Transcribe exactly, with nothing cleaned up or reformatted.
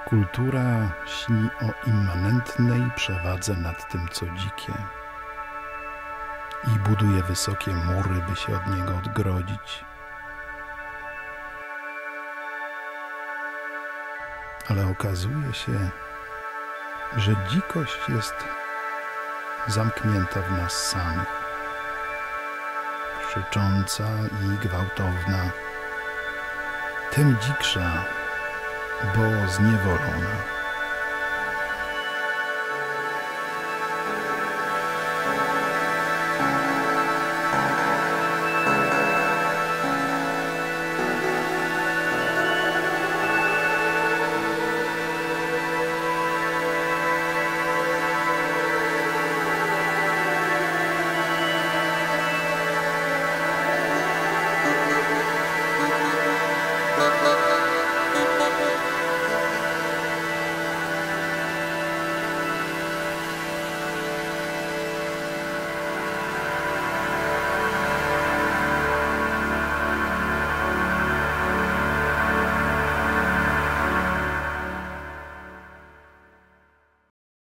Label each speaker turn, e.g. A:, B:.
A: Kultura śni o immanentnej przewadze nad tym, co dzikie, i buduje wysokie mury, by się od niego odgrodzić. Ale okazuje się, że dzikość jest zamknięta w nas samych, krzycząca i gwałtowna, tym dziksza, bo zniewolona.